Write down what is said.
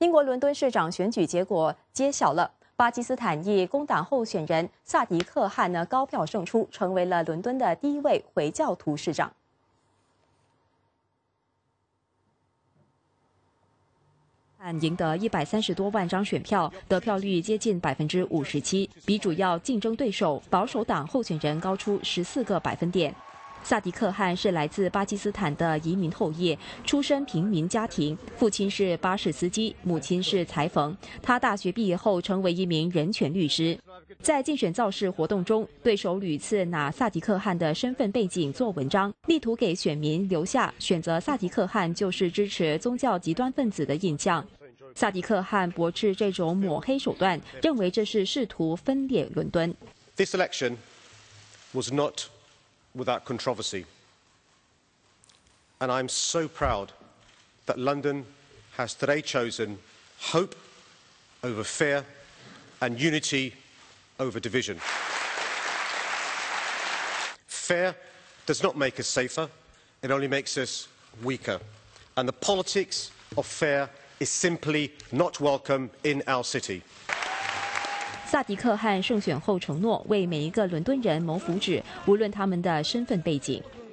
英国伦敦市长选举结果揭晓了，巴基斯坦裔工党候选人萨迪克汗高票胜出，成为了伦敦的第一位回教徒市长。赢得130多万张选票，得票率接近57%，比主要竞争对手保守党候选人高出14个百分点。萨迪克汗是来自巴基斯坦的移民后裔，出身平民家庭，父亲是巴士司机，母亲是裁缝。他大学毕业后成为一名人权律师。在竞选造势活动中，对手屡次拿萨迪克汗的身份背景做文章，力图给选民留下选择萨迪克汗就是支持宗教极端分子的印象。萨迪克汗驳斥这种抹黑手段，认为这是试图分裂伦敦。 This election was not without controversy, and I'm so proud that London has today chosen hope over fear and unity over division. Fear does not make us safer, it only makes us weaker, and the politics of fear is simply not welcome in our city. 萨迪克汗胜选后承诺为每一个伦敦人谋福祉，无论他们的身份背景。